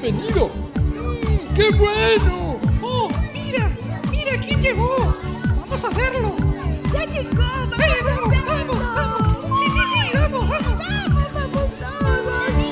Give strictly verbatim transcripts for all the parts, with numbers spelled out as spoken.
venido. Mm, ¡Qué bueno! ¡Oh, mira! ¡Mira quién llegó! ¡Vamos a verlo! ¡Ya llegó! ¡Vamos! ¡Eh, vamos, vamos, vamos! ¡Sí, sí, sí! ¡Vamos, vamos! ¡Vamos, vamos todos!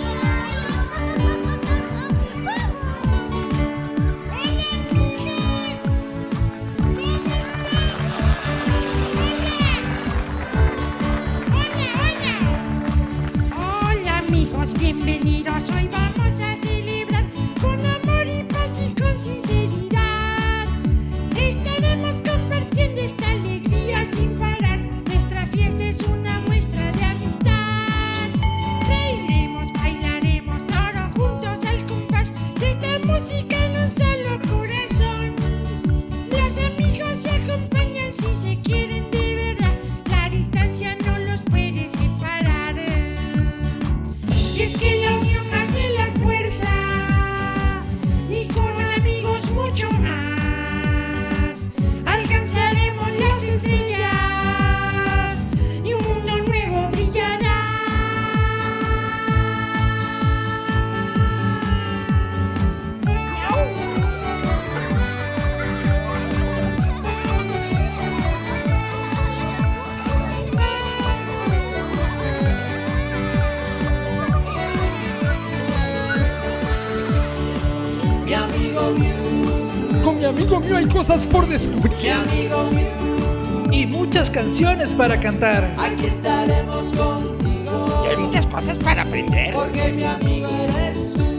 Hola amigos, bienvenidos. Hoy vamos a celebrar con amor y paz y con sinceridad. Estaremos compartiendo esta alegría sin parar. Nuestra fiesta es una muestra de amistad. Reiremos, bailaremos todos juntos al compás de esta música en un solo corazón. Los amigos se acompañan si se quieren de verdad. La distancia no los puede separar. Y es que la unión hace la fuerza, y con amigos mucho más. Alcanzaremos las estrellas y un mundo nuevo brillará. Mi amigo Mew, Con mi amigo mío hay cosas por mi descubrir. amigo Mew, Y muchas canciones para cantar. aquí estaremos contigo. Y hay muchas cosas para aprender. Porque mi amigo eres tú.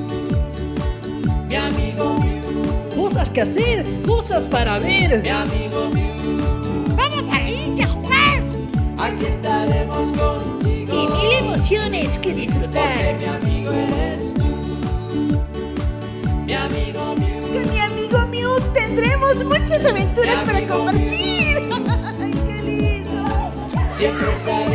Mi amigo Mew, Cosas que hacer, cosas para ver. mi amigo Mew, ¡Vamos a ir y a jugar! aquí estaremos contigo. Y mil emociones que Porque disfrutar. mi amigo eres tú. Mi amigo Mew, Con mi amigo Mew tendremos muchas aventuras Mi para amigo compartir. ¡Ay, qué lindo! siempre estaré